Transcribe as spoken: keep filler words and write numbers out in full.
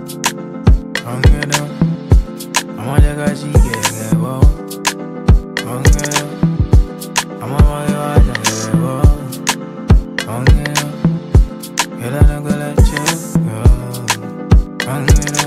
ongera, amajaga chike wo, ongera, amamaga chike wo, ongera, kila nagala chike, ongera.